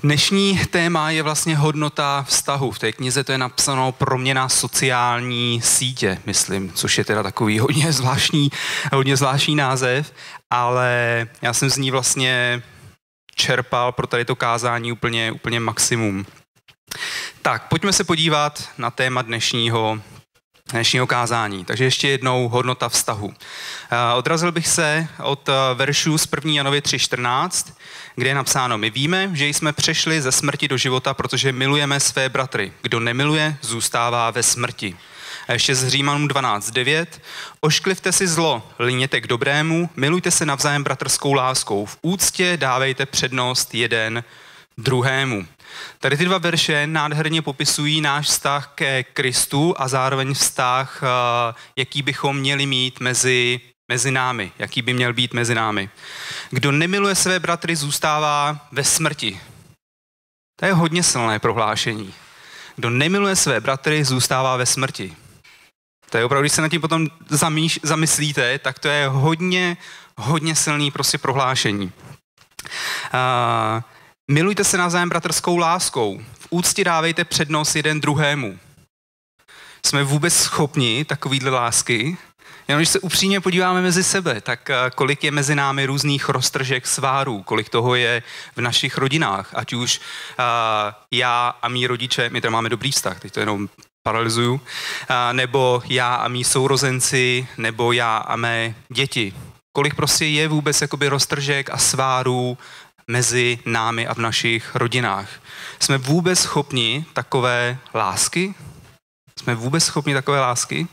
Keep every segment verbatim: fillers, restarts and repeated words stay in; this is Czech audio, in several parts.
Dnešní téma je vlastně hodnota vztahu. V té knize to je napsáno proměna sociální sítě, myslím, což je teda takový hodně zvláštní, hodně zvláštní název, ale já jsem z ní vlastně čerpal pro tady to kázání úplně, úplně maximum. Tak, pojďme se podívat na téma dnešního dnešního kázání. Takže ještě jednou hodnota vztahu. Odrazil bych se od veršů z první Janově tři čtrnáct, kde je napsáno: My víme, že jsme přešli ze smrti do života, protože milujeme své bratry. Kdo nemiluje, zůstává ve smrti. A ještě z Římanům dvanáct devět. Ošklivte si zlo, liněte k dobrému, milujte se navzájem bratrskou láskou. V úctě dávejte přednost jeden druhému. Tady ty dva verše nádherně popisují náš vztah ke Kristu a zároveň vztah, jaký bychom měli mít mezi, mezi námi, jaký by měl být mezi námi. Kdo nemiluje své bratry, zůstává ve smrti. To je hodně silné prohlášení. Kdo nemiluje své bratry, zůstává ve smrti. To je opravdu, když se nad tím potom zamýš, zamyslíte, tak to je hodně, hodně silný prostě prohlášení. Uh, Milujte se navzájem bratrskou láskou. V úctě dávejte přednost jeden druhému. Jsme vůbec schopni takovýhle lásky? Jenom když se upřímně podíváme mezi sebe, tak kolik je mezi námi různých roztržek, svárů, kolik toho je v našich rodinách, ať už uh, já a mý rodiče, my tady máme dobrý vztah, teď to jenom paralizuju, uh, nebo já a mý sourozenci, nebo já a mé děti. Kolik prostě je vůbec jakoby roztržek a svárů mezi námi a v našich rodinách. Jsme vůbec schopni takové lásky? Jsme vůbec schopni takové lásky?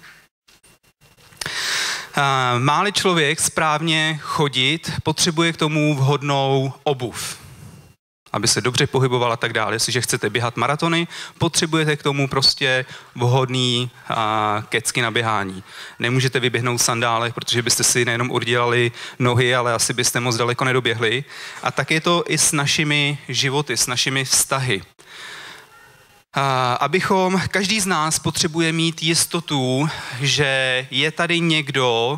Má-li člověk správně chodit, potřebuje k tomu vhodnou obuv, aby se dobře pohyboval a tak dále. Jestliže chcete běhat maratony, potřebujete k tomu prostě vhodný a, kecky na běhání. Nemůžete vyběhnout v sandálech, protože byste si nejenom oddělali nohy, ale asi byste moc daleko nedoběhli. A tak je to i s našimi životy, s našimi vztahy. A, abychom, každý z nás potřebuje mít jistotu, že je tady někdo,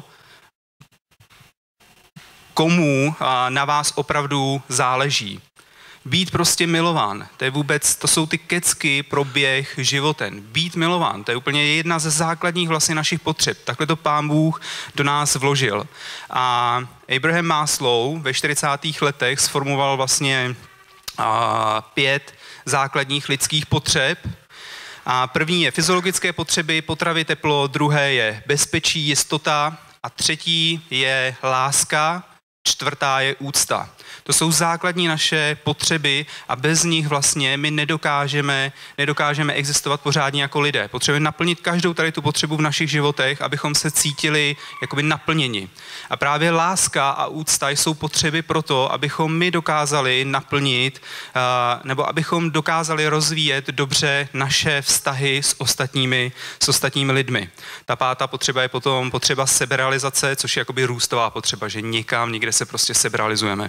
komu a, na vás opravdu záleží. Být prostě milován, to je vůbec, to jsou ty kecky pro běh životem. Být milován, to je úplně jedna ze základních vlastně našich potřeb. Takhle to Pán Bůh do nás vložil. A Abraham Maslow ve čtyřicátých letech sformuloval vlastně a, pět základních lidských potřeb. A první je fyziologické potřeby, potravy, teplo, druhé je bezpečí, jistota a třetí je láska, čtvrtá je úcta. To jsou základní naše potřeby a bez nich vlastně my nedokážeme, nedokážeme existovat pořádně jako lidé. Potřebujeme naplnit každou tady tu potřebu v našich životech, abychom se cítili jakoby naplněni. A právě láska a úcta jsou potřeby pro to, abychom my dokázali naplnit nebo abychom dokázali rozvíjet dobře naše vztahy s ostatními, s ostatními lidmi. Ta pátá potřeba je potom potřeba seberealizace, což je jakoby růstová potřeba, že někam, někde se prostě seberealizujeme.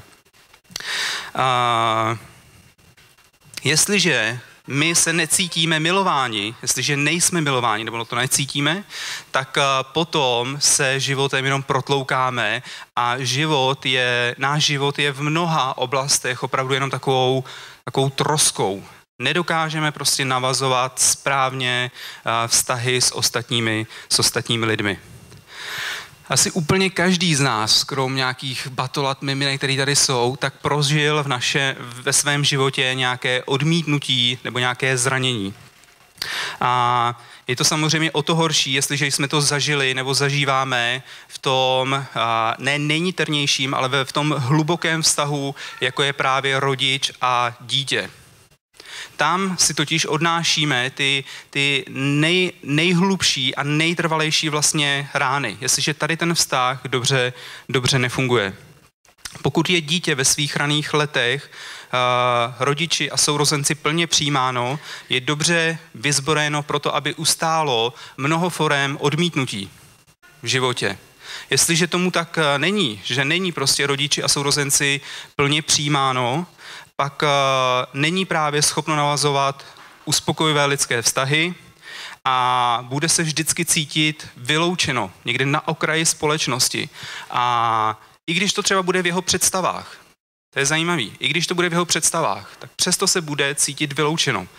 Uh, jestliže my se necítíme milováni, jestliže nejsme milováni, nebo to necítíme, tak uh, potom se životem jenom protloukáme a život je, náš život je v mnoha oblastech opravdu jenom takovou, takovou troskou. Nedokážeme prostě navazovat správně uh, vztahy s ostatními, s ostatními lidmi. Asi úplně každý z nás, krom nějakých batolat miminek, který tady jsou, tak prožil v naše, ve svém životě nějaké odmítnutí nebo nějaké zranění. A je to samozřejmě o to horší, jestliže jsme to zažili nebo zažíváme v tom ne nejniternějším, ale v tom hlubokém vztahu, jako je právě rodič a dítě. Tam si totiž odnášíme ty, ty nej, nejhlubší a nejtrvalejší vlastně rány, jestliže tady ten vztah dobře, dobře nefunguje. Pokud je dítě ve svých raných letech uh, rodiči a sourozenci plně přijímáno, je dobře vyzbrojeno pro to, aby ustálo mnoho forem odmítnutí v životě. Jestliže tomu tak není, že není prostě rodiči a sourozenci plně přijímáno, pak uh, není právě schopno navazovat uspokojivé lidské vztahy a bude se vždycky cítit vyloučeno, někde na okraji společnosti. A i když to třeba bude v jeho představách, To je zajímavý. I když to bude v jeho představách, tak přesto se bude cítit vyloučeno. Uh,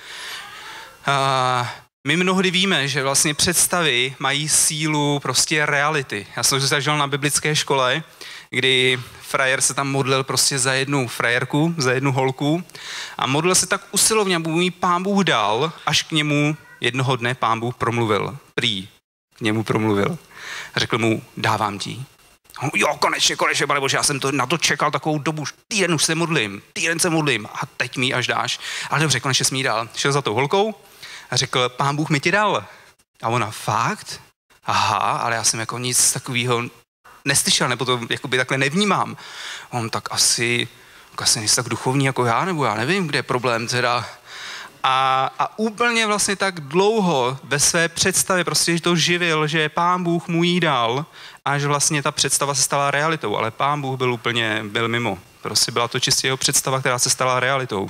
my mnohdy víme, že vlastně představy mají sílu prostě reality. Já jsem to zažil na biblické škole, kdy frajer se tam modlil prostě za jednu frajerku, za jednu holku a modlil se tak usilovně, aby mu ji Pán Bůh dal, až k němu jednoho dne Pán Bůh promluvil. Prý k němu promluvil. A řekl mu, dávám ti. Jo, konečně, konečně, Pane Bože, já jsem to, na to čekal takovou dobu, týden už se modlím, týden se modlím a teď mi až dáš. Ale dobře, konečně jsi mi dal. Šel za tou holkou a řekl, Pán Bůh mi ti dal. A ona, fakt? Aha, ale já jsem jako nic takového neslyšel, nebo to jakoby takhle nevnímám. On tak asi, asi nejsi tak duchovní jako já, nebo já nevím, kde je problém teda. A, a úplně vlastně tak dlouho ve své představě prostě že to živil, že Pán Bůh mu jí dal a že vlastně ta představa se stala realitou, ale Pán Bůh byl úplně, byl mimo. Prostě byla to čistě jeho představa, která se stala realitou.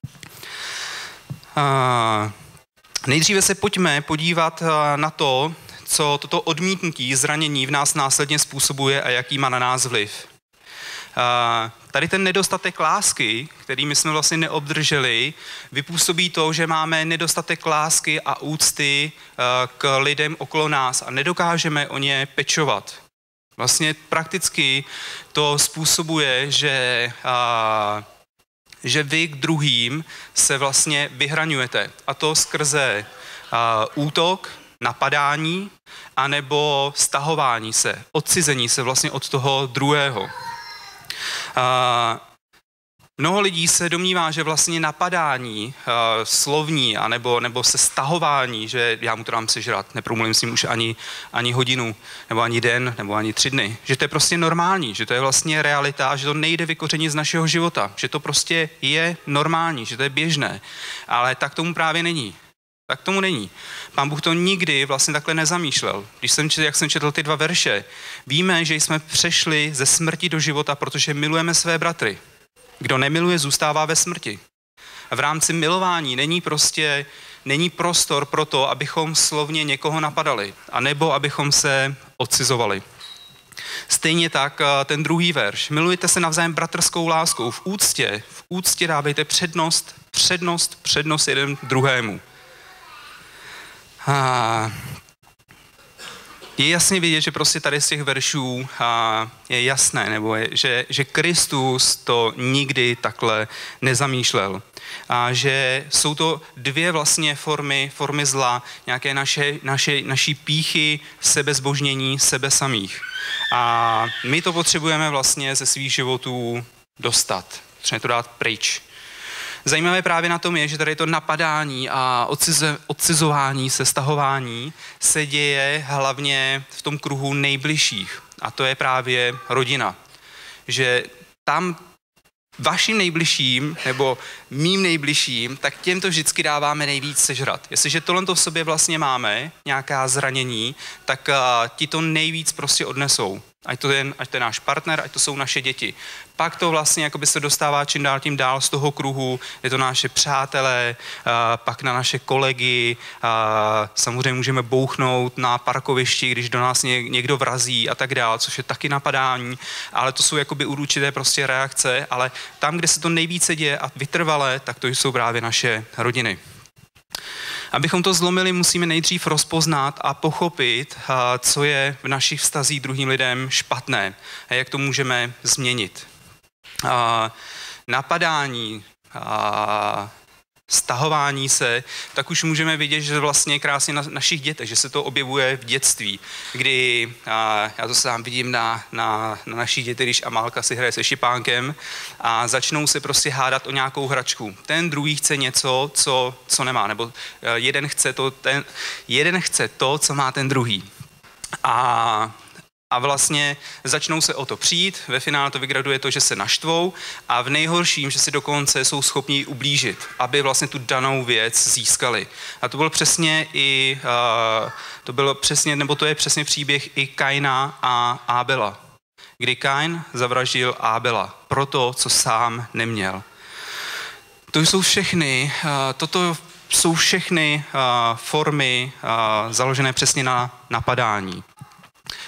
A nejdříve se pojďme podívat na to, co toto odmítnutí, zranění v nás následně způsobuje a jaký má na nás vliv. Uh, tady ten nedostatek lásky, který my jsme vlastně neobdrželi, vypůsobí to, že máme nedostatek lásky a úcty uh, k lidem okolo nás a nedokážeme o ně pečovat. Vlastně prakticky to způsobuje, že, uh, že vy k druhým se vlastně vyhraňujete. A to skrze uh, útok, napadání, anebo stahování se, odcizení se vlastně od toho druhého. Uh, mnoho lidí se domnívá, že vlastně napadání uh, slovní anebo, nebo se stahování, že já mu to dám sežrat, nepromluvím s ním už ani, ani hodinu, nebo ani den, nebo ani tři dny. Že to je prostě normální, že to je vlastně realita a že to nejde vykořenit z našeho života. Že to prostě je normální, že to je běžné. Ale tak tomu právě není. Tak tomu není. Pán Bůh to nikdy vlastně takhle nezamýšlel. Když jsem četl, jak jsem četl ty dva verše, víme, že jsme přešli ze smrti do života, protože milujeme své bratry. Kdo nemiluje, zůstává ve smrti. A v rámci milování není prostě, není prostor pro to, abychom slovně někoho napadali, anebo abychom se odcizovali. Stejně tak ten druhý verš. Milujte se navzájem bratrskou láskou. V úctě, v úctě dávejte přednost, přednost, přednost jeden druhému. A je jasně vidět, že prostě tady z těch veršů je jasné, nebo je, že, že Kristus to nikdy takhle nezamýšlel. A že jsou to dvě vlastně formy, formy zla, nějaké naše, naše, naší pýchy, sebezbožnění, sebe samých. A my to potřebujeme vlastně ze svých životů dostat. Potřebujeme to dát pryč. Zajímavé právě na tom je, že tady to napadání a odcize, odcizování se, stahování se děje hlavně v tom kruhu nejbližších. A to je právě rodina. Že tam vašim nejbližším nebo mým nejbližším, tak těm to vždycky dáváme nejvíc sežrat. Jestliže tohle to v sobě vlastně máme, nějaká zranění, tak uh, ti to nejvíc prostě odnesou. Ať to, je, ať to je náš partner, ať to jsou naše děti. Pak to vlastně jakoby se dostává čím dál tím dál z toho kruhu, je to naše přátelé, uh, pak na naše kolegy, uh, samozřejmě můžeme bouchnout na parkovišti, když do nás někdo vrazí a tak dál, což je taky napadání, ale to jsou jakoby určité prostě reakce, ale tam, kde se to nejvíce děje a vytrvalé, tak to jsou právě naše rodiny. Abychom to zlomili, musíme nejdřív rozpoznat a pochopit, co je v našich vztazích druhým lidem špatné a jak to můžeme změnit. Napadání, stahování se, tak už můžeme vidět, že vlastně krásně na našich dětech, že se to objevuje v dětství, kdy a, já to sám vidím na, na, na našich dětech, když Amálka si hraje se šipánkem a začnou se prostě hádat o nějakou hračku. Ten druhý chce něco, co, co nemá, nebo jeden chce to, ten, jeden chce to, co má ten druhý. A A vlastně začnou se o to přijít, ve finále to vygraduje to, že se naštvou a v nejhorším, že si dokonce jsou schopni ublížit, aby vlastně tu danou věc získali. A to bylo přesně i, uh, to bylo přesně, nebo to je přesně příběh i Kaina a Ábela, kdy Kain zavraždil Ábela pro to, co sám neměl. To jsou všechny, uh, toto jsou všechny uh, formy uh, založené přesně na napadání.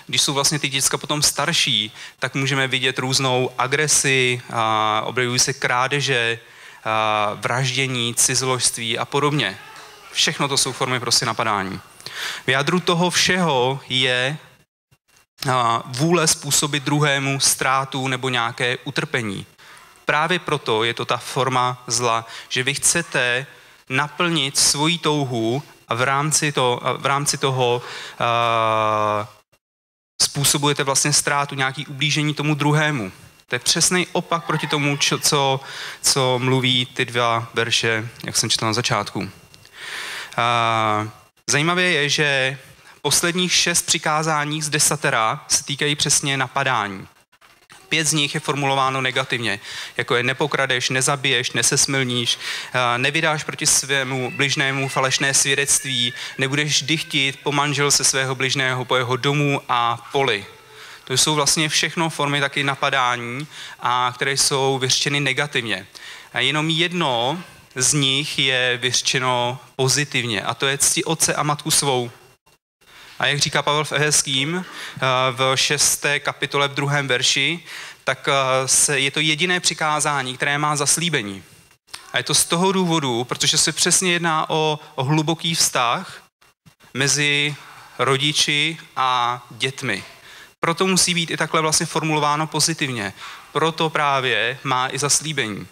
když jsou vlastně ty děcka potom starší, tak můžeme vidět různou agresi, objevují se krádeže, vraždění, cizoložství a podobně. Všechno to jsou formy prostě napadání. V jádru toho všeho je vůle způsobit druhému ztrátu nebo nějaké utrpení. Právě proto je to ta forma zla, že vy chcete naplnit svoji touhu a v rámci, to, v rámci toho uh, způsobujete vlastně ztrátu, nějaký ublížení tomu druhému. To je přesný opak proti tomu, čo, co, co mluví ty dva verše, jak jsem četl na začátku. Uh, zajímavé je, že posledních šest přikázání z desatera se týkají přesně napadání. Pět z nich je formulováno negativně, jako je nepokradeš, nezabiješ, nesesmilníš, nevydáš proti svému bližnému falešné svědectví, nebudeš dychtit po manželce svého bližného, po jeho domu a poli. To jsou vlastně všechno formy taky napadání, a které jsou vyřčeny negativně. A jenom jedno z nich je vyřčeno pozitivně, a to je cti otce a matku svou. A jak říká Pavel v Efeským v šesté kapitole v druhém verši, tak se, je to jediné přikázání, které má zaslíbení. A je to z toho důvodu, protože se přesně jedná o, o hluboký vztah mezi rodiči a dětmi. Proto musí být i takhle vlastně formulováno pozitivně. Proto právě má i zaslíbení.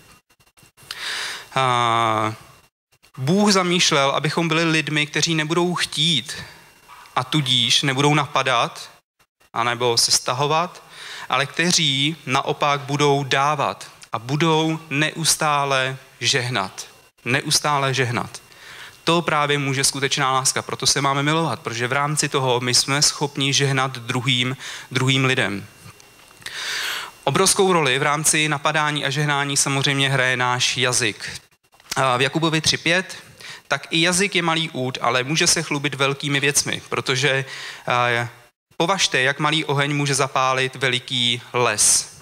A Bůh zamýšlel, abychom byli lidmi, kteří nebudou chtít a tudíž nebudou napadat, anebo se stahovat, ale kteří naopak budou dávat a budou neustále žehnat. Neustále žehnat. To právě může skutečná láska, proto se máme milovat, protože v rámci toho my jsme schopni žehnat druhým, druhým lidem. Obrovskou roli v rámci napadání a žehnání samozřejmě hraje náš jazyk. V Jakubovi tři pět tak i jazyk je malý út, ale může se chlubit velkými věcmi, protože eh, považte, jak malý oheň může zapálit veliký les.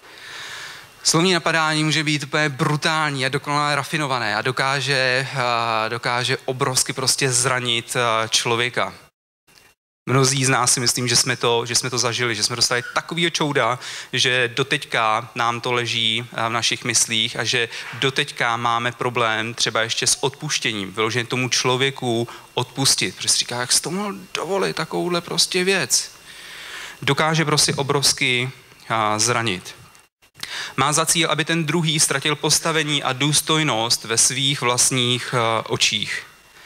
Slovní napadání může být úplně brutální a dokonale rafinované a dokáže, eh, dokáže obrovsky prostě zranit eh, člověka. Mnozí z nás si myslím, že jsme to, že jsme to zažili, že jsme dostali takovýho čouda, že doteďka nám to leží v našich myslích a že doteďka máme problém třeba ještě s odpuštěním, vyloženě tomu člověku odpustit, protože si říká, jak jsi to mohl dovolit takovouhle prostě věc. Dokáže prostě obrovsky zranit. Má za cíl, aby ten druhý ztratil postavení a důstojnost ve svých vlastních očích.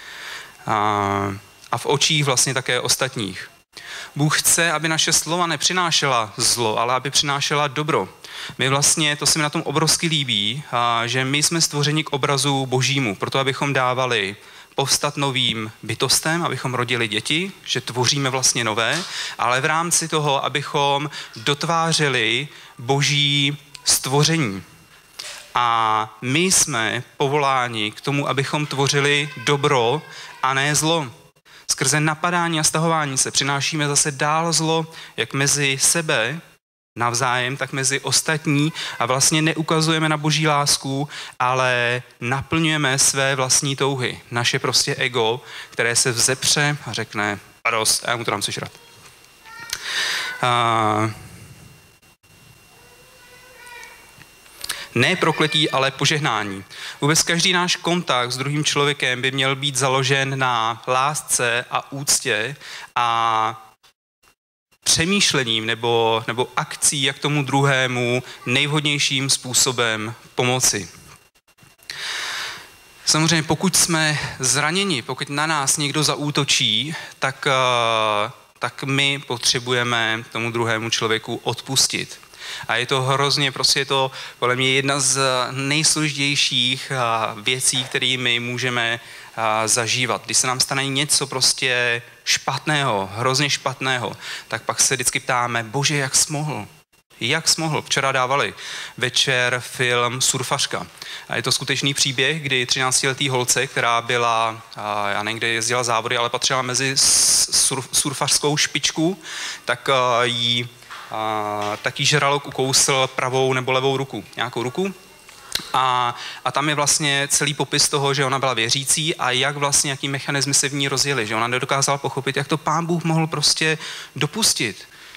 A a v očích vlastně také ostatních. Bůh chce, aby naše slova nepřinášela zlo, ale aby přinášela dobro. My vlastně, to se mi na tom obrovsky líbí, že my jsme stvořeni k obrazu Božímu, proto abychom dávali povstat novým bytostem, abychom rodili děti, že tvoříme vlastně nové, ale v rámci toho, abychom dotvářeli Boží stvoření. A my jsme povoláni k tomu, abychom tvořili dobro a ne zlo. Skrze napadání a stahování se přinášíme zase dál zlo, jak mezi sebe navzájem, tak mezi ostatní a vlastně neukazujeme na Boží lásku, ale naplňujeme své vlastní touhy. Naše prostě ego, které se vzepře a řekne a dost, a já mu to dám sežrat. Uh, Ne prokletí, ale požehnání. Vůbec každý náš kontakt s druhým člověkem by měl být založen na lásce a úctě a přemýšlením nebo, nebo akcí, jak tomu druhému nejvhodnějším způsobem pomoci. Samozřejmě pokud jsme zraněni, pokud na nás někdo zaútočí, tak, tak my potřebujeme tomu druhému člověku odpustit. A je to hrozně, prostě je to podle mě jedna z nejsložitějších věcí, kterými můžeme zažívat. Když se nám stane něco prostě špatného, hrozně špatného, tak pak se vždycky ptáme, Bože, jak jsi mohl? Jak jsi mohl? Včera dávali večer film Surfařka. A je to skutečný příběh, kdy třináctiletý holce, která byla, já nevím, kde jezdila závody, ale patřila mezi surfařskou špičku, tak jí A, taky žralok ukousl pravou nebo levou ruku, nějakou ruku. A, a tam je vlastně celý popis toho, že ona byla věřící a jak vlastně, jaký mechanismy se v ní rozjeli, že ona nedokázala pochopit, jak to Pán Bůh mohl prostě dopustit.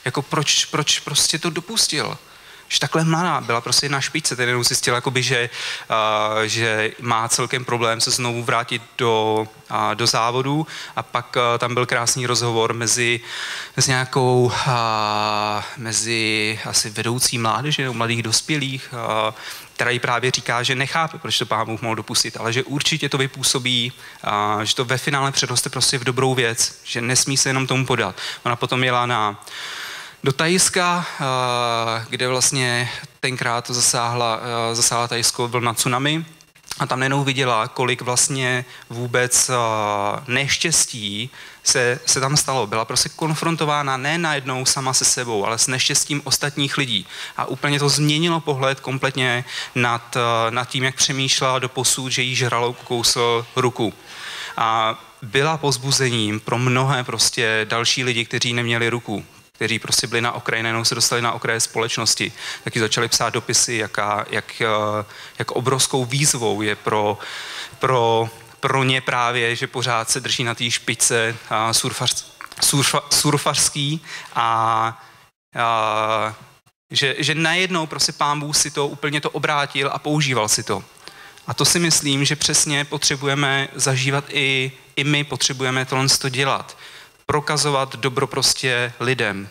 Jako proč, proč prostě to dopustil? Že takhle mladá, byla prostě na špičce, ten jenom zjistil, jakoby, že, uh, že má celkem problém se znovu vrátit do, uh, do závodu a pak uh, tam byl krásný rozhovor mezi, s nějakou, uh, mezi asi vedoucí mládeže, nebo mladých dospělých, uh, která jí právě říká, že nechápe, proč to Pán Bůh mohl dopustit, ale že určitě to vypůsobí, uh, že to ve finále předroste prostě v dobrou věc, že nesmí se jenom tomu podat. Ona potom jela na do Thajska, kde vlastně tenkrát to zasáhla, zasáhla Thajsko vlna tsunami a tam nejenom viděla, kolik vlastně vůbec neštěstí se, se tam stalo. Byla prostě konfrontována ne najednou sama se sebou, ale s neštěstím ostatních lidí. A úplně to změnilo pohled kompletně nad, nad tím, jak přemýšlela doposud, že jí žralou kousl ruku. A byla povzbuzením pro mnohé prostě další lidi, kteří neměli ruku, kteří prostě byli na okraji, najednou se dostali na okraje společnosti, taky začali psát dopisy, jaká, jak, jak obrovskou výzvou je pro, pro, pro ně právě, že pořád se drží na té špičce surfař, surfa, surfařský a, a že, že najednou prostě Pán Bůh si to úplně to obrátil a používal si to. A to si myslím, že přesně potřebujeme zažívat i, i my, potřebujeme tohle to dělat. Prokazovat dobro prostě lidem.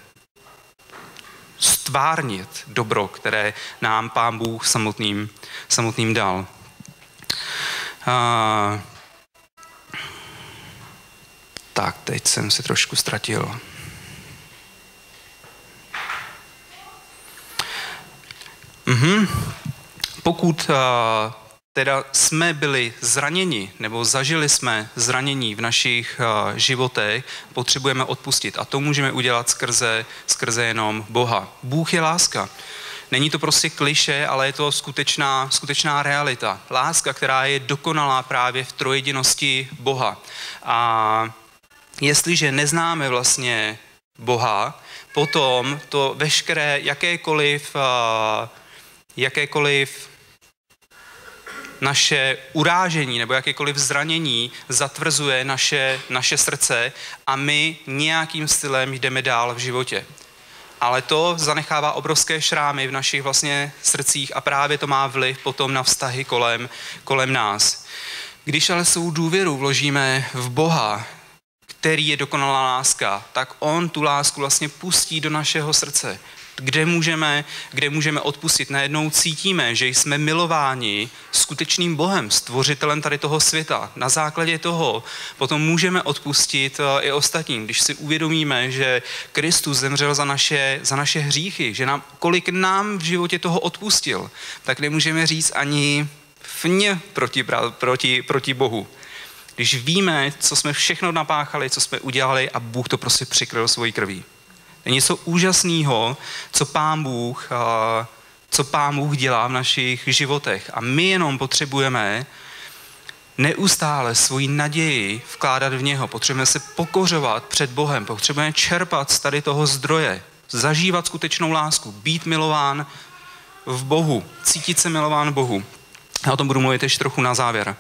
Stvárnit dobro, které nám Pán Bůh samotným, samotným dal. A... Tak, teď jsem se trošku ztratil. Mhm. Pokud uh, teda jsme byli zraněni, nebo zažili jsme zranění v našich uh, životech, potřebujeme odpustit. A to můžeme udělat skrze, skrze jenom Boha. Bůh je láska. Není to prostě klišé, ale je to skutečná, skutečná realita. Láska, která je dokonalá právě v trojedinosti Boha. A jestliže neznáme vlastně Boha, potom to veškeré jakékoliv, uh, jakékoliv naše urážení nebo jakékoliv zranění zatvrzuje naše, naše srdce a my nějakým stylem jdeme dál v životě. Ale to zanechává obrovské šrámy v našich vlastně srdcích a právě to má vliv potom na vztahy kolem, kolem nás. Když ale svou důvěru vložíme v Boha, který je dokonalá láska, tak on tu lásku vlastně pustí do našeho srdce. Kde můžeme, kde můžeme odpustit. Najednou cítíme, že jsme milováni skutečným Bohem, stvořitelem tady toho světa. Na základě toho potom můžeme odpustit i ostatním. Když si uvědomíme, že Kristus zemřel za naše, za naše hříchy, že nám, kolik nám v životě toho odpustil, tak nemůžeme říct ani fně proti, proti, proti Bohu. Když víme, co jsme všechno napáchali, co jsme udělali a Bůh to prostě přikryl svojí krví. Je něco úžasného, co Pán Bůh, co Pán Bůh dělá v našich životech. A my jenom potřebujeme neustále svoji naději vkládat v něho. Potřebujeme se pokořovat před Bohem. Potřebujeme čerpat z tady toho zdroje. Zažívat skutečnou lásku. Být milován v Bohu. Cítit se milován v Bohu. Já o tom budu mluvit ještě trochu na závěr.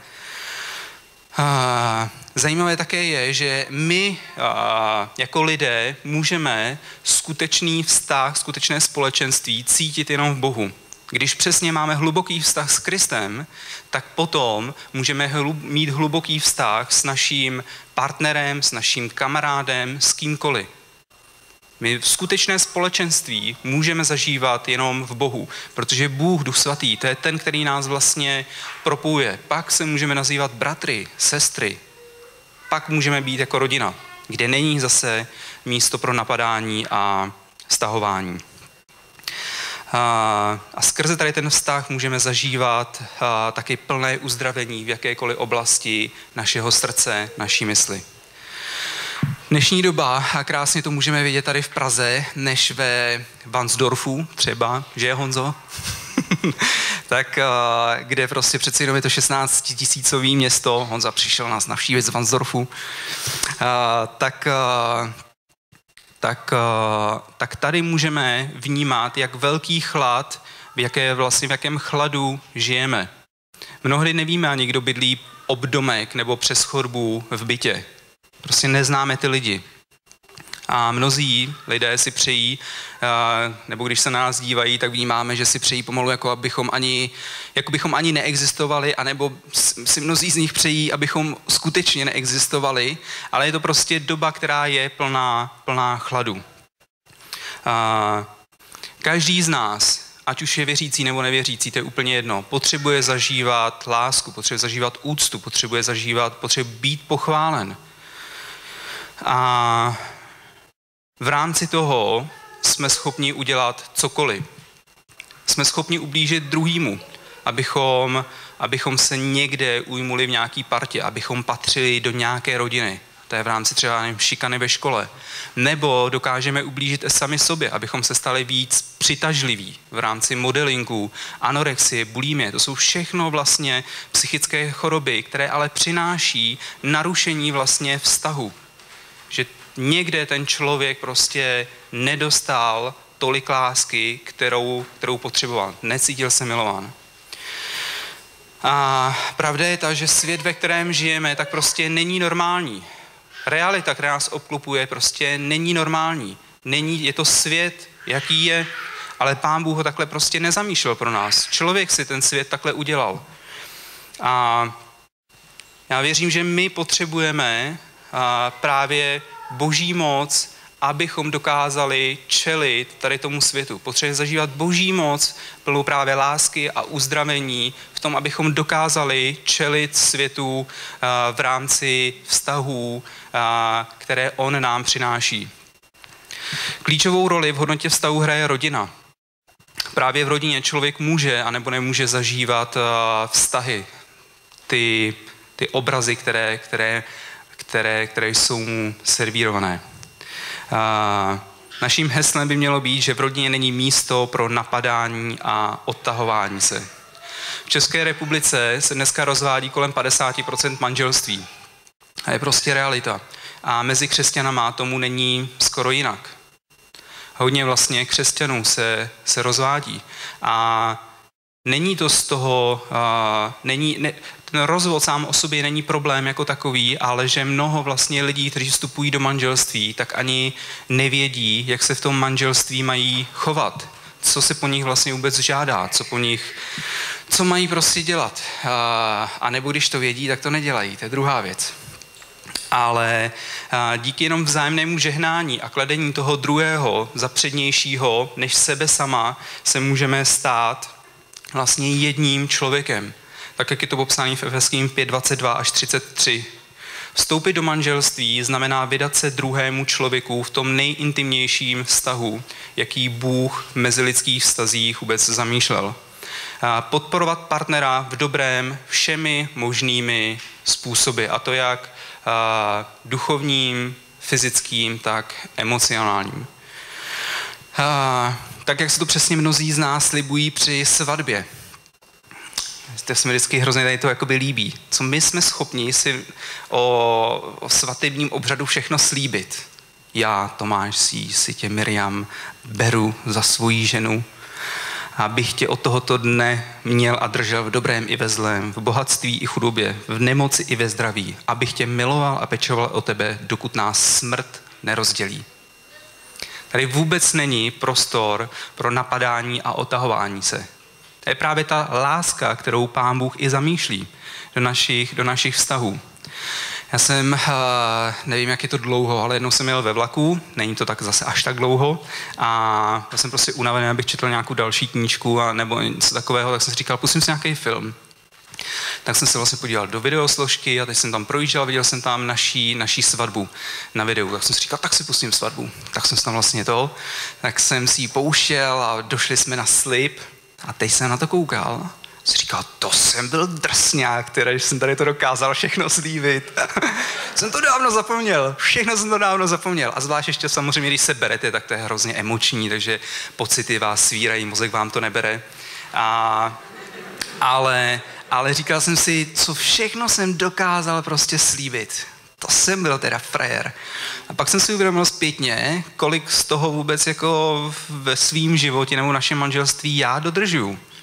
Zajímavé také je, že my jako lidé můžeme skutečný vztah, skutečné společenství cítit jenom v Bohu. Když přesně máme hluboký vztah s Kristem, tak potom můžeme mít hluboký vztah s naším partnerem, s naším kamarádem, s kýmkoliv. My v skutečné společenství můžeme zažívat jenom v Bohu, protože Bůh, Duch Svatý, to je ten, který nás vlastně propojuje. Pak se můžeme nazývat bratry, sestry. Pak můžeme být jako rodina, kde není zase místo pro napadání a stahování. A, a skrze tady ten vztah můžeme zažívat a, taky plné uzdravení v jakékoliv oblasti našeho srdce, naší mysli. Dnešní doba, a krásně to můžeme vidět tady v Praze, než ve Varnsdorfu třeba, že je Honzo? tak kde prostě přeci jenom je to šestnáctitisícový město, Honza přišel nás navštívit z Varnsdorfu, tak, tak, tak tady můžeme vnímat, jak velký chlad, v, jaké, vlastně v jakém chladu žijeme. Mnohdy nevíme ani, kdo bydlí ob domek nebo přes chodbu v bytě. Prostě neznáme ty lidi. A mnozí lidé si přejí, nebo když se na nás dívají, tak vnímáme, že si přejí pomalu, jako abychom ani, jako bychom ani neexistovali, anebo si mnozí z nich přejí, abychom skutečně neexistovali, ale je to prostě doba, která je plná, plná chladu. A každý z nás, ať už je věřící nebo nevěřící, to je úplně jedno, potřebuje zažívat lásku, potřebuje zažívat úctu, potřebuje zažívat, potřebuje být pochválen. A v rámci toho jsme schopni udělat cokoliv. Jsme schopni ublížit druhýmu, abychom, abychom se někde ujmuli v nějaký partě, abychom patřili do nějaké rodiny. To je v rámci třeba nevím, šikany ve škole. Nebo dokážeme ublížit sami sobě, abychom se stali víc přitažliví v rámci modelingu, anorexie, bulimie. To jsou všechno vlastně psychické choroby, které ale přináší narušení vlastně vztahu. Že někde ten člověk prostě nedostal tolik lásky, kterou, kterou potřeboval. Necítil se milován. A pravda je ta, že svět, ve kterém žijeme, tak prostě není normální. Realita, která nás obklopuje, prostě není normální. Není, je to svět, jaký je, ale Pán Bůh ho takhle prostě nezamýšlel pro nás. Člověk si ten svět takhle udělal. A já věřím, že my potřebujeme právě Boží moc, abychom dokázali čelit tady tomu světu. Potřebujeme zažívat Boží moc, plnou právě lásky a uzdravení v tom, abychom dokázali čelit světu v rámci vztahů, které on nám přináší. Klíčovou roli v hodnotě vztahu hraje rodina. Právě v rodině člověk může anebo nemůže zažívat vztahy, ty, ty obrazy, které, které, které, které jsou mu servírované. Uh, naším heslem by mělo být, že v rodině není místo pro napadání a odtahování se. V České republice se dneska rozvádí kolem padesát procent manželství. A je prostě realita. A mezi křesťanama tomu není skoro jinak. Hodně vlastně křesťanů se, se rozvádí. A není to z toho, uh, není, ne, ten rozvod sám o sobě není problém jako takový, ale že mnoho vlastně lidí, kteří vstupují do manželství, tak ani nevědí, jak se v tom manželství mají chovat. Co se po nich vlastně vůbec žádá, co po nich, co mají prostě dělat. Uh, a nebo když to vědí, tak to nedělají, to je druhá věc. Ale uh, díky jenom vzájemnému žehnání a kladení toho druhého za přednějšího než sebe sama se můžeme stát vlastně jedním člověkem. Tak, jak je to popsané v Efeským pět dvacet dva až třicet tři. Vstoupit do manželství znamená vydat se druhému člověku v tom nejintimnějším vztahu, jaký Bůh v mezilidských vztazích vůbec zamýšlel. Podporovat partnera v dobrém všemi možnými způsoby, a to jak duchovním, fyzickým, tak emocionálním. Tak, jak se to přesně mnozí z nás slibují při svatbě. To se mi vždycky hrozně tady to jakoby líbí. Co my jsme schopni si o, o svatebním obřadu všechno slíbit. Já, Tomáš, si, si tě, Miriam, beru za svoji ženu, abych tě od tohoto dne měl a držel v dobrém i ve zlém, v bohatství i chudobě, v nemoci i ve zdraví, abych tě miloval a pečoval o tebe, dokud nás smrt nerozdělí. Tady vůbec není prostor pro napadání a otahování se. To je právě ta láska, kterou Pán Bůh i zamýšlí do našich, do našich vztahů. Já jsem, nevím, jak je to dlouho, ale jednou jsem jel ve vlaku, není to tak zase až tak dlouho, a já jsem prostě unavený, abych četl nějakou další knížku a nebo něco takového, tak jsem si říkal, pustím si nějaký film. Tak jsem se vlastně podíval do videosložky a teď jsem tam projížděl, viděl jsem tam naší, naší svatbu na videu. Tak jsem si říkal, tak si pustím svatbu. Tak jsem si tam vlastně to, tak jsem si ji pouštěl a došli jsme na slib a teď jsem na to koukal. Jsem říkal, to jsem byl drsňák, který jsem tady to dokázal všechno slíbit. Jsem to dávno zapomněl, všechno jsem to dávno zapomněl. A zvlášť ještě samozřejmě, když se berete, tak to je hrozně emoční, takže pocity vás svírají, mozek vám to nebere. A, ale, ale říkal jsem si, co všechno jsem dokázal prostě slíbit. To jsem byl teda frajer. A pak jsem si uvědomil zpětně, kolik z toho vůbec jako ve svém životě nebo v našem manželství já dodržuju.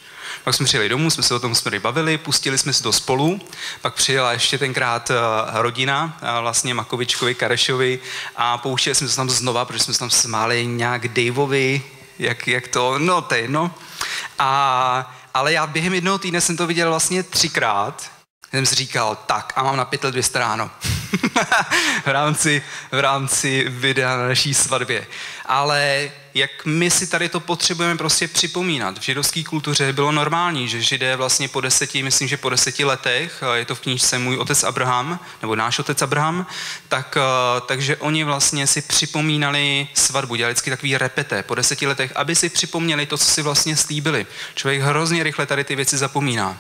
Pak jsme přijeli domů, jsme se o tom jsme bavili, pustili jsme si to spolu, pak přijela ještě tenkrát rodina, vlastně Makovičkovi, Karešovi a pouštěli jsme se tam znova, protože jsme se tam smáli nějak Daveovi, jak, jak to, no to je jedno. A, ale já během jednoho týdne jsem to viděl vlastně třikrát, jsem si říkal, tak a mám na pět let dvě ráno. v, rámci, v rámci videa na naší svatbě. Ale jak my si tady to potřebujeme prostě připomínat. V židovské kultuře bylo normální, že Židé vlastně po deseti, myslím, že po deseti letech, je to v knížce Můj otec Abraham, nebo Náš otec Abraham, tak, takže oni vlastně si připomínali svatbu, dělali vždycky takový repeté po deseti letech, aby si připomněli to, co si vlastně slíbili. Člověk hrozně rychle tady ty věci zapomíná.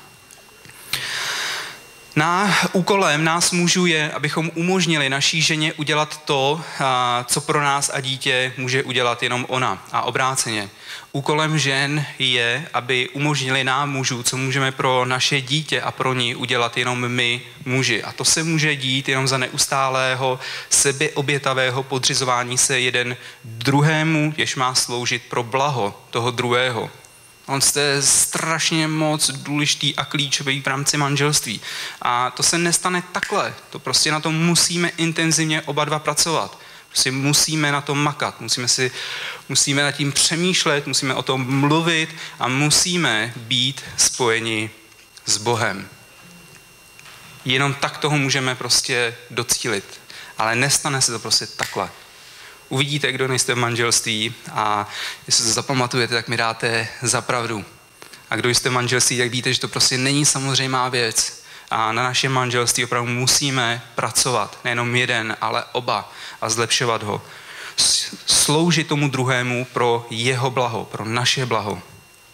Na úkolem nás mužů je, abychom umožnili naší ženě udělat to, co pro nás a dítě může udělat jenom ona a obráceně. Úkolem žen je, aby umožnili nám mužů, co můžeme pro naše dítě a pro ní udělat jenom my muži. A to se může dít jenom za neustálého sebeobětavého podřizování se jeden druhému, jež má sloužit pro blaho toho druhého. On je strašně moc důležitý a klíčový v rámci manželství. A to se nestane takhle. To prostě na tom musíme intenzivně oba dva pracovat. Prostě musíme na tom makat, musíme, si, musíme nad tím přemýšlet, musíme o tom mluvit a musíme být spojeni s Bohem. Jenom tak toho můžeme prostě docílit. Ale nestane se to prostě takhle. Uvidíte, kdo nejste v manželství a jestli to zapamatujete, tak mi dáte za pravdu. A kdo jste v manželství, tak víte, že to prostě není samozřejmá věc. A na našem manželství opravdu musíme pracovat. Nejenom jeden, ale oba a zlepšovat ho. Sloužit tomu druhému pro jeho blaho, pro naše blaho.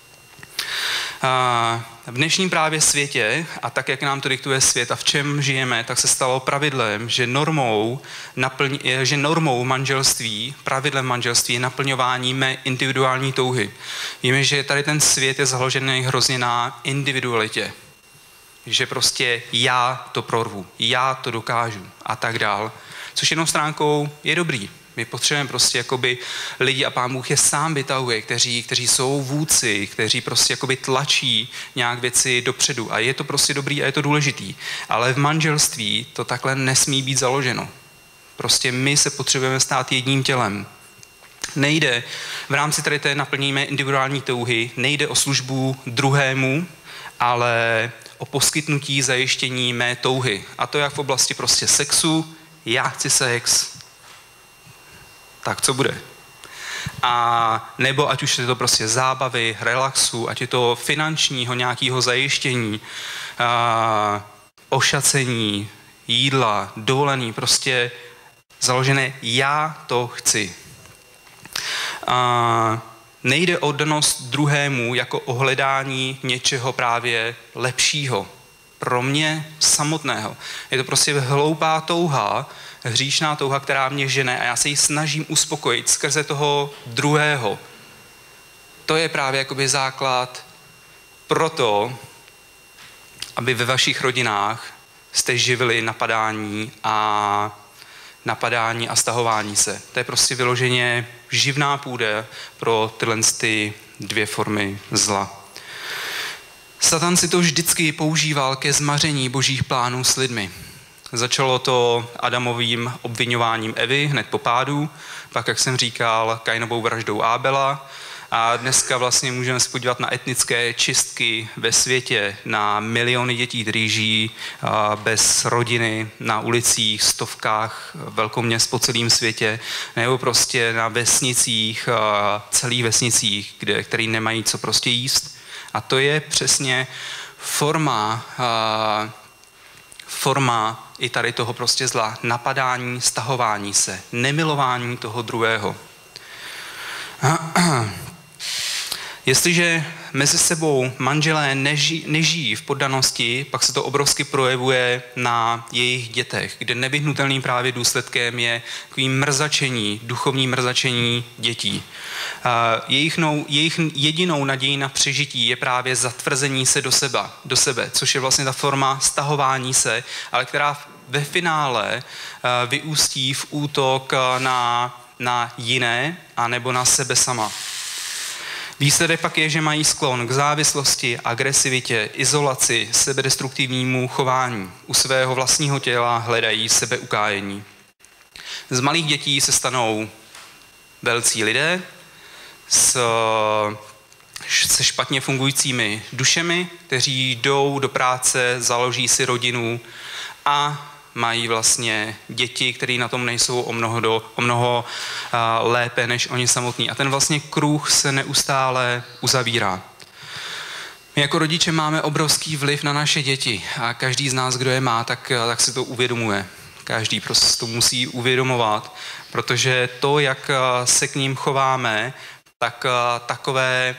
V dnešním právě světě a tak, jak nám to diktuje svět a v čem žijeme, tak se stalo pravidlem, že normou, naplň, že normou manželství, pravidlem manželství je naplňování mé individuální touhy. Víme, že tady ten svět je založený hrozně na individualitě. Že prostě já to prorvu, já to dokážu a tak dál. Což jednou stránkou je dobrý. My potřebujeme prostě jakoby lidi a Pán Bůh je sám vytahuje, kteří, kteří jsou vůdci, kteří prostě jakoby tlačí nějak věci dopředu. A je to prostě dobrý a je to důležitý. Ale v manželství to takhle nesmí být založeno. Prostě my se potřebujeme stát jedním tělem. Nejde v rámci tady té naplnění individuální touhy, nejde o službu druhému, ale o poskytnutí zajištění mé touhy. A to jak v oblasti prostě sexu, já chci sex, tak co bude? A nebo ať už je to prostě zábavy, relaxu, ať je to finančního nějakého zajištění, a, ošacení, jídla, dovolený, prostě založené já to chci. A, nejde o oddanost druhému jako o hledání něčeho právě lepšího. Pro mě samotného. Je to prostě hloupá touha, hříšná touha, která mě žene a já se ji snažím uspokojit skrze toho druhého. To je právě jakoby základ pro to, aby ve vašich rodinách jste živili napadání a napadání a stahování se. To je prostě vyloženě živná půda pro tyhle ty dvě formy zla. Satan si to vždycky používal ke zmaření božích plánů s lidmi. Začalo to Adamovým obvinováním Evy hned po pádu, pak, jak jsem říkal, Kainovou vraždou Ábela a dneska vlastně můžeme se podívat na etnické čistky ve světě, na miliony dětí, kteří žijí bez rodiny, na ulicích, stovkách velkoměst po celém světě, nebo prostě na vesnicích, celých vesnicích, kde, který nemají co prostě jíst. A to je přesně forma, uh, forma i tady toho prostě zla. Napadání, stahování se, nemilování toho druhého. Jestliže mezi sebou manželé neži, nežijí v poddanosti, pak se to obrovsky projevuje na jejich dětech, kde nevyhnutelným právě důsledkem je takový mrzačení, duchovní mrzačení dětí. Jejich, nou, jejich jedinou nadějí na přežití je právě zatvrzení se do sebe, do sebe, což je vlastně ta forma stahování se, ale která ve finále vyústí v útok na, na jiné a nebo na sebe sama. Výsledek pak je, že mají sklon k závislosti, agresivitě, izolaci, sebedestruktivnímu chování. U svého vlastního těla hledají sebeukájení. Z malých dětí se stanou velcí lidé s, se špatně fungujícími dušemi, kteří jdou do práce, založí si rodinu a mají vlastně děti, které na tom nejsou o mnoho, do, o mnoho uh, lépe než oni samotní. A ten vlastně kruh se neustále uzavírá. My jako rodiče máme obrovský vliv na naše děti a každý z nás, kdo je má, tak, tak si to uvědomuje. Každý prostě to musí uvědomovat, protože to, jak se k ním chováme, tak takové,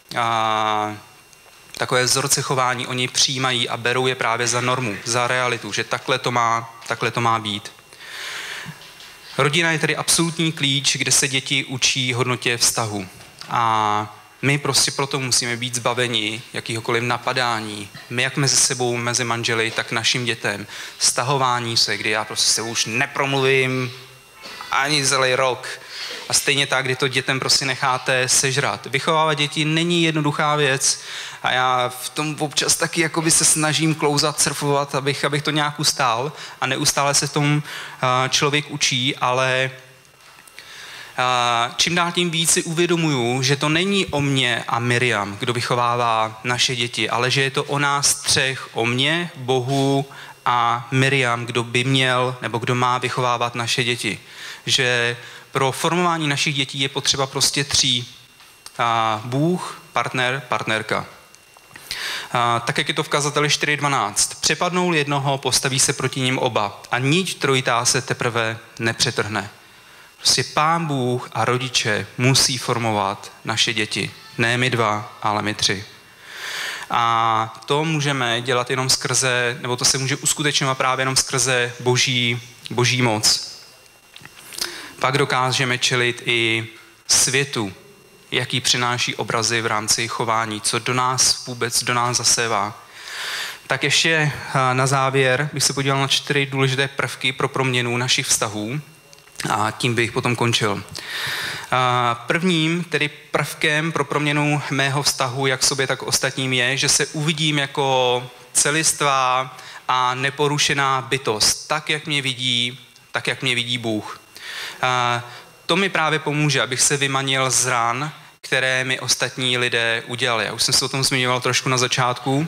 takové vzorce chování oni přijímají a berou je právě za normu, za realitu, že takhle to má, takhle to má být. Rodina je tedy absolutní klíč, kde se děti učí hodnotě vztahu. A my prostě proto musíme být zbaveni jakýhokoliv napadání. My jak mezi sebou, mezi manželi, tak našim dětem. Stahování se, kdy já prostě se už nepromluvím ani celý rok. A stejně tak, kdy to dětem prostě necháte sežrat. Vychovávat děti není jednoduchá věc a já v tom občas taky jakoby se snažím klouzat, surfovat, abych, abych to nějak ustál a neustále se v tom člověk učí, ale čím dál tím víc si uvědomuju, že to není o mně a Miriam, kdo vychovává naše děti, ale že je to o nás třech, o mně, Bohu a Miriam, kdo by měl nebo kdo má vychovávat naše děti. Že pro formování našich dětí je potřeba prostě tří. Bůh, partner, partnerka. Tak, jak je to v kazateli čtyři dvanáct. Přepadnou jednoho, postaví se proti ním oba a nič trojitá se teprve nepřetrhne. Prostě Pán Bůh a rodiče musí formovat naše děti. Ne my dva, ale my tři. A to můžeme dělat jenom skrze, nebo to se může uskutečňovat právě jenom skrze boží, boží moc. Pak dokážeme čelit i světu, jaký přináší obrazy v rámci chování, co do nás vůbec do nás zasévá. Tak ještě na závěr bych se podíval na čtyři důležité prvky pro proměnu našich vztahů a tím bych potom končil. Prvním, tedy prvkem pro proměnu mého vztahu, jak sobě, tak ostatním je, že se uvidím jako celistvá a neporušená bytost, tak, jak mě vidí, tak, jak mě vidí Bůh. To mi právě pomůže, abych se vymanil z ran, které mi ostatní lidé udělali. Já už jsem se o tom zmiňoval trošku na začátku.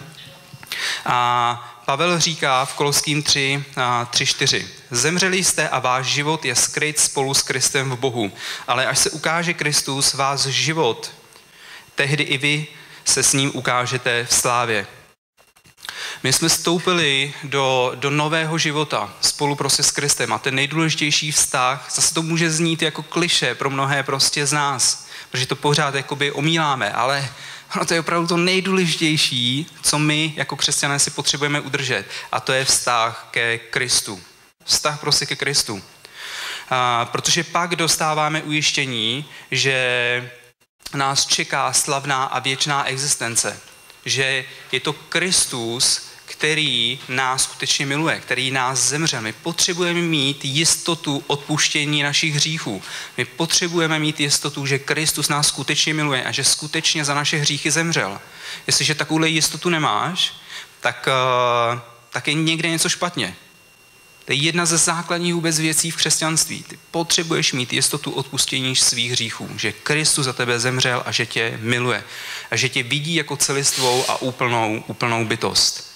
A Pavel říká v Koloským tři čtyři. Zemřeli jste a váš život je skryt spolu s Kristem v Bohu. Ale až se ukáže Kristus, váš život, tehdy i vy se s ním ukážete v slávě. My jsme vstoupili do, do nového života spolu prostě s Kristem a ten nejdůležitější vztah, zase to může znít jako klišé pro mnohé prostě z nás, protože to pořád jakoby omíláme, ale ono to je opravdu to nejdůležitější, co my jako křesťané si potřebujeme udržet a to je vztah ke Kristu. Vztah prostě ke Kristu. A, protože pak dostáváme ujištění, že nás čeká slavná a věčná existence. Že je to Kristus, který nás skutečně miluje, který nás zemřel. My potřebujeme mít jistotu odpuštění našich hříchů. My potřebujeme mít jistotu, že Kristus nás skutečně miluje a že skutečně za naše hříchy zemřel. Jestliže takovou jistotu nemáš, tak, tak je někde něco špatně. To je jedna ze základních vůbec věcí v křesťanství. Ty potřebuješ mít jistotu odpuštění svých hříchů, že Kristus za tebe zemřel a že tě miluje. A že tě vidí jako celistvou a úplnou, úplnou bytost.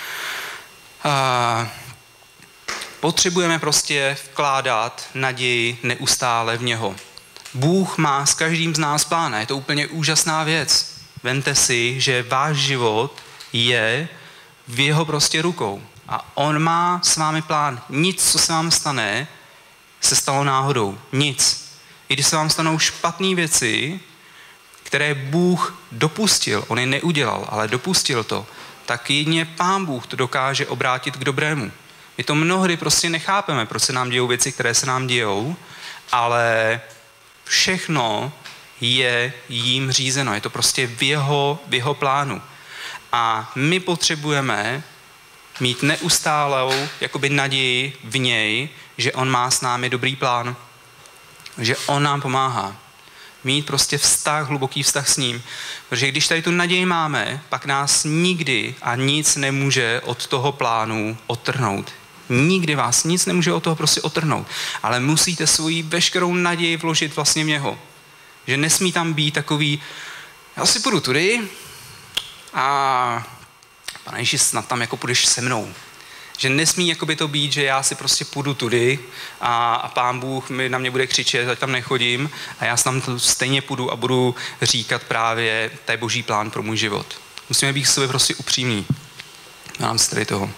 A potřebujeme prostě vkládat naději neustále v něho. Bůh má s každým z nás plán. Je to úplně úžasná věc. Vemte si, že váš život je v jeho prostě rukou. A on má s vámi plán. Nic, co se vám stane, se stalo náhodou. Nic. I když se vám stanou špatné věci, které Bůh dopustil, on je neudělal, ale dopustil to, tak jedině Pán Bůh to dokáže obrátit k dobrému. My to mnohdy prostě nechápeme, proč se nám dějou věci, které se nám dějou, ale všechno je jím řízeno. Je to prostě v jeho, v jeho plánu. A my potřebujeme mít neustálou jakoby naději v něj, že on má s námi dobrý plán, že on nám pomáhá. Mít prostě vztah, hluboký vztah s ním. Protože když tady tu naději máme, pak nás nikdy a nic nemůže od toho plánu odtrhnout. Nikdy vás nic nemůže od toho prostě odtrhnout. Ale musíte svoji veškerou naději vložit vlastně v něho. Že nesmí tam být takový, já si půjdu tudy a Pane Ježíš, snad tam jako půjdeš se mnou. Že nesmí jakoby to být, že já si prostě půjdu tudy a, a Pán Bůh mi na mě bude křičet, ať tam nechodím a já tam stejně půjdu a budu říkat právě ten boží plán pro můj život. Musíme být k sobě prostě upřímní. Mám se tady toho.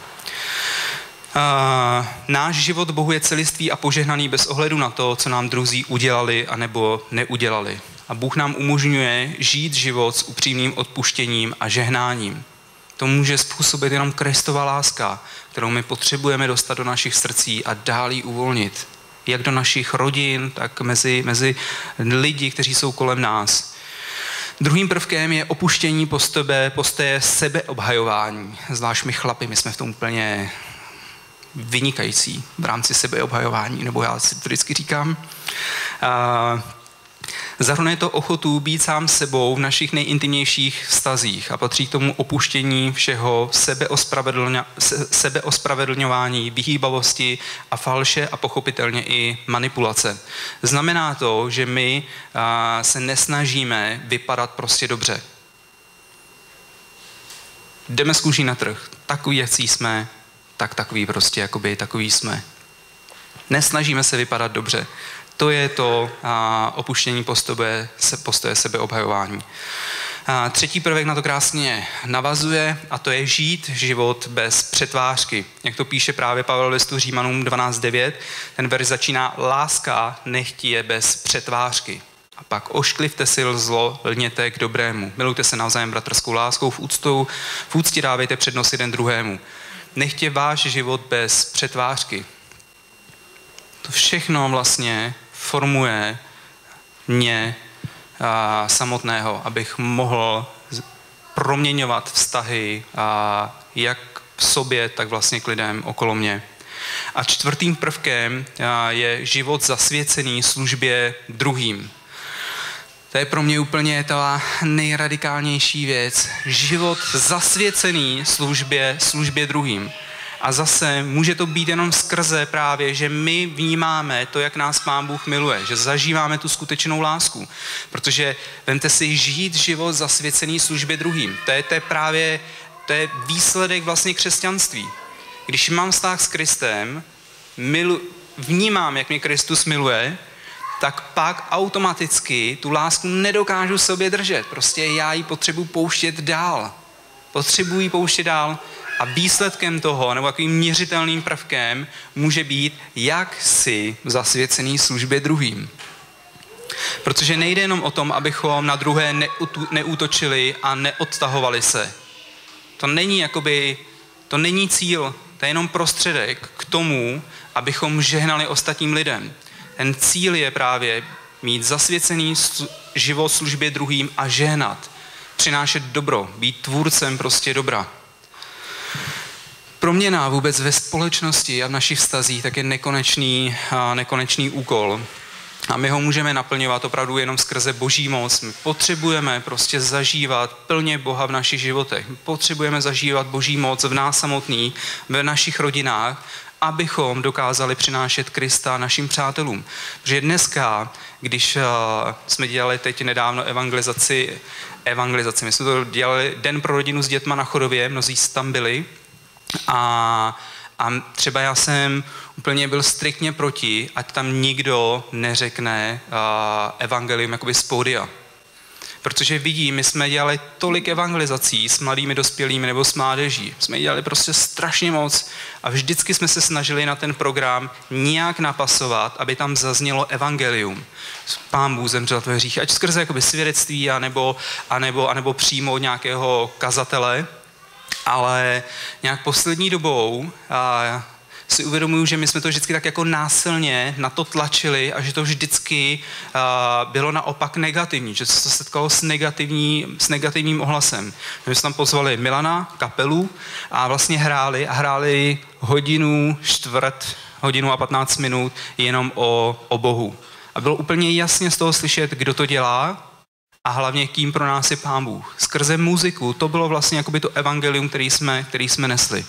Uh, náš život Bohu je celistvý a požehnaný bez ohledu na to, co nám druzí udělali anebo neudělali. A Bůh nám umožňuje žít život s upřímným odpuštěním a žehnáním. To může způsobit jenom Kristova láska, kterou my potřebujeme dostat do našich srdcí a dál ji uvolnit. Jak do našich rodin, tak mezi, mezi lidi, kteří jsou kolem nás. Druhým prvkem je opuštění postoje, postoje sebeobhajování. Zvlášť my chlapi, my jsme v tom úplně vynikající v rámci sebeobhajování, nebo já si to vždycky říkám. Uh, Zahrnuje to ochotu být sám sebou v našich nejintimnějších vztazích a patří k tomu opuštění všeho sebeospravedlňování, vyhýbavosti a falše a pochopitelně i manipulace. Znamená to, že my se nesnažíme vypadat prostě dobře. Jdeme z kůží na trh. Takový, jaký jsme, tak takový prostě, jakoby takový jsme. Nesnažíme se vypadat dobře. To je to a, opuštění postoje, se, postoje sebeobhajování. A, třetí prvek na to krásně navazuje a to je žít život bez přetvářky. Jak to píše právě Pavel listu Římanům dvanáct devět, ten verš začíná láska nechtí je bez přetvářky. A pak ošklivte si zlo, lněte k dobrému. Milujte se navzájem bratrskou láskou, v, úctou, v úctě dávejte přednost jeden druhému. Nechtě váš život bez přetvářky. To všechno vlastně formuje mě a, samotného, abych mohl proměňovat vztahy a, jak v sobě, tak vlastně k lidem okolo mě. A čtvrtým prvkem a, je život zasvěcený službě druhým. To je pro mě úplně ta nejradikálnější věc. Život zasvěcený službě, službě druhým. A zase může to být jenom skrze právě, že my vnímáme to, jak nás Pán Bůh miluje, že zažíváme tu skutečnou lásku. Protože vemte si žít život zasvěcený službě druhým. To je, to je právě to je výsledek vlastně křesťanství. Když mám vztah s Kristem, milu, vnímám, jak mě Kristus miluje, tak pak automaticky tu lásku nedokážu sobě držet. Prostě já ji potřebuji pouštět dál. Potřebuji ji pouštět dál. A výsledkem toho, nebo takovým měřitelným prvkem, může být, jak si v zasvěcený službě druhým. Protože nejde jenom o tom, abychom na druhé neútočili a neodtahovali se. To není jakoby, to není cíl, to je jenom prostředek k tomu, abychom žehnali ostatním lidem. Ten cíl je právě mít zasvěcený život službě druhým a žehnat. Přinášet dobro, být tvůrcem prostě dobra. Proměna vůbec ve společnosti a v našich vztazích tak je nekonečný, nekonečný úkol. A my ho můžeme naplňovat opravdu jenom skrze boží moc. My potřebujeme prostě zažívat plně Boha v našich životech. My potřebujeme zažívat boží moc v nás samotných, ve našich rodinách, abychom dokázali přinášet Krista našim přátelům. Protože dneska, když uh, jsme dělali teď nedávno evangelizaci, evangelizaci, my jsme to dělali Den pro rodinu s dětma na Chodově, mnozí tam byli, a, a třeba já jsem úplně byl striktně proti, ať tam nikdo neřekne uh, evangelium jakoby z pódia. Protože vidím, my jsme dělali tolik evangelizací s mladými dospělými nebo s mládeží. Jsme dělali prostě strašně moc a vždycky jsme se snažili na ten program nějak napasovat, aby tam zaznělo evangelium. Pán Bůh zemřel tvoje hříchy, ať skrze jakoby svědectví, anebo, anebo, anebo přímo od nějakého kazatele. Ale nějak poslední dobou a, si uvědomuju, že my jsme to vždycky tak jako násilně na to tlačili a že to vždycky a, bylo naopak negativní, že se to setkalo s, negativní, s negativním ohlasem. My jsme tam pozvali Milana, kapelu a vlastně hráli a hráli hodinu, čtvrt, hodinu a patnáct minut jenom o, o Bohu. A bylo úplně jasně z toho slyšet, kdo to dělá a hlavně kým pro nás je Pán Bůh. Skrze muziku, to bylo vlastně jakoby to evangelium, který jsme, který jsme nesli.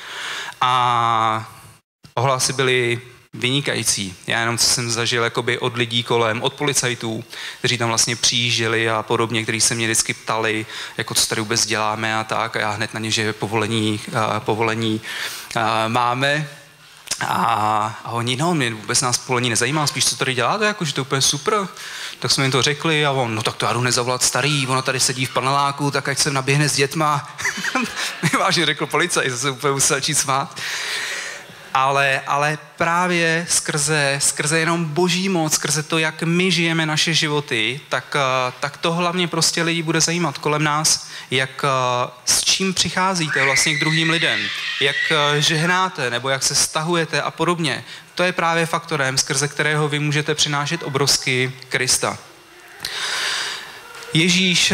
A ohlasy byly vynikající. Já jenom, co jsem zažil jakoby od lidí kolem, od policajtů, kteří tam vlastně přijížděli a podobně, kteří se mě vždycky ptali, jako co tady vůbec děláme a tak. A já hned na ně, že povolení, a, povolení a, máme. A, a oni, no, mě vůbec nás povolení nezajímá, spíš co tady děláte, jako, že to je úplně super. Tak jsme jim to řekli a on, no tak to já jdu nezavolat starý, ona tady sedí v paneláku, tak ať sem naběhne s dětma. Vážně řekl policajt, se úplně musel začít smát. Ale, ale právě skrze, skrze jenom boží moc, skrze to, jak my žijeme naše životy, tak, tak to hlavně prostě lidi bude zajímat kolem nás, jak s čím přicházíte vlastně k druhým lidem, jak žehnáte nebo jak se stahujete a podobně. To je právě faktorem, skrze kterého vy můžete přinášet obrovsky Krista. Ježíš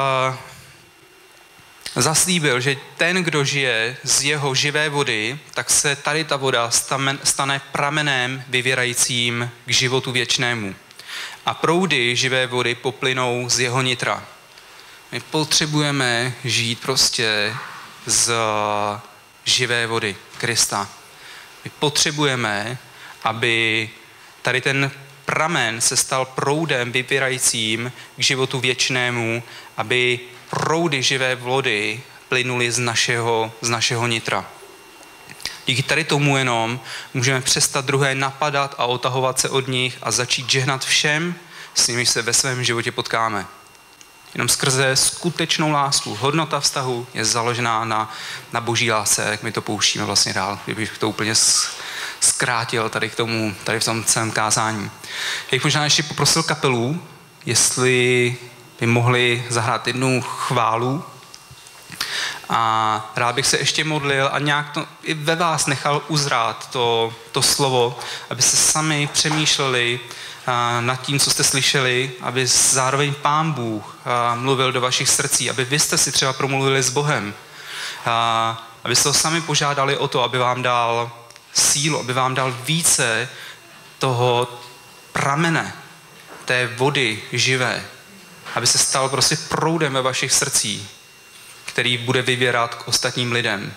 zaslíbil, že ten, kdo žije z jeho živé vody, tak se tady ta voda stane pramenem vyvěrajícím k životu věčnému. A proudy živé vody poplynou z jeho nitra. My potřebujeme žít prostě z živé vody Krista. My potřebujeme, aby tady ten pramen se stal proudem vyvěrajícím k životu věčnému, aby proudy živé vody plynuly z našeho, z našeho nitra. Díky tady tomu jenom můžeme přestat druhé napadat a otahovat se od nich a začít žehnat všem, s nimiž se ve svém životě potkáme. Jenom skrze skutečnou lásku. Hodnota vztahu je založená na, na boží lásce, jak my to pouštíme vlastně dál, kdybych to úplně zkrátil tady k tomu, tady v tom celém kázání. Já bych možná ještě poprosil kapelu, jestli by mohli zahrát jednu chválu a rád bych se ještě modlil a nějak to i ve vás nechal uzrát to, to slovo, aby se sami přemýšleli nad tím, co jste slyšeli, aby zároveň Pán Bůh mluvil do vašich srdcí, aby vy jste si třeba promluvili s Bohem, aby jste ho sami požádali o to, aby vám dal sílu, aby vám dal více toho pramene, té vody živé, aby se stal prostě proudem ve vašich srdcích, který bude vyvěrat k ostatním lidem.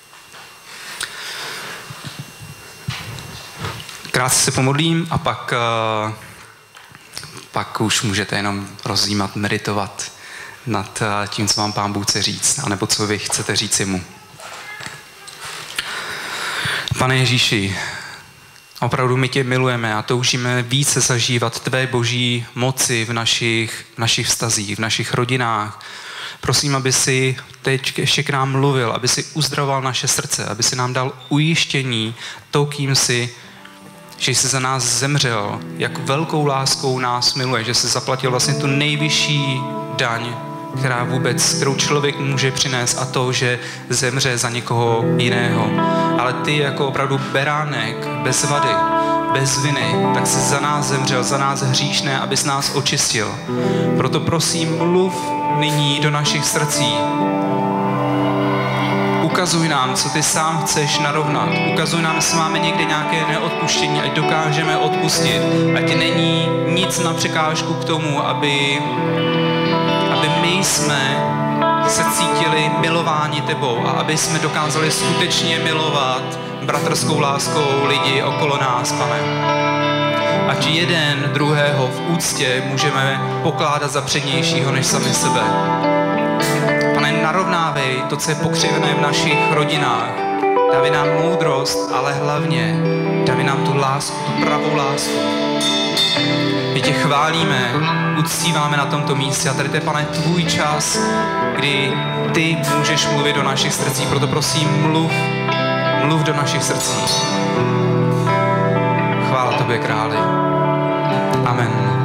Krátce se pomodlím a pak, pak už můžete jenom rozjímat, meditovat nad tím, co vám Pán Bůh chce říct, anebo co vy chcete říct mu. Pane Ježíši, opravdu my tě milujeme a toužíme více zažívat tvé boží moci v našich, v našich vztazích, v našich rodinách. Prosím, aby si teď ještě k nám mluvil, aby si uzdravoval naše srdce, aby si nám dal ujištění to, kým jsi, že jsi za nás zemřel, jak velkou láskou nás miluje, že jsi zaplatil vlastně tu nejvyšší daň, která vůbec, kterou člověk může přinést, a to, že zemře za někoho jiného. Ale ty jako opravdu beránek, bez vady, bez viny, tak jsi za nás zemřel, za nás hříšné, abys nás očistil. Proto prosím, mluv nyní do našich srdcí. Ukazuj nám, co ty sám chceš narovnat. Ukazuj nám, jestli máme někde nějaké neodpuštění, ať dokážeme odpustit. Ať není nic na překážku k tomu, aby, aby my jsme se cítili milováni tebou a aby jsme dokázali skutečně milovat bratrskou láskou lidi okolo nás, Pane. Ať jeden druhého v úctě můžeme pokládat za přednějšího než sami sebe. Pane, narovnávej to, co je pokřivené v našich rodinách. Dávej nám moudrost, ale hlavně dávej nám tu lásku, tu pravou lásku. My tě chválíme, uctíváme na tomto místě a tady to je, Pane, tvůj čas, kdy ty můžeš mluvit do našich srdcí. Proto prosím, mluv, mluv do našich srdcí. Chvála tobě, králi. Amen.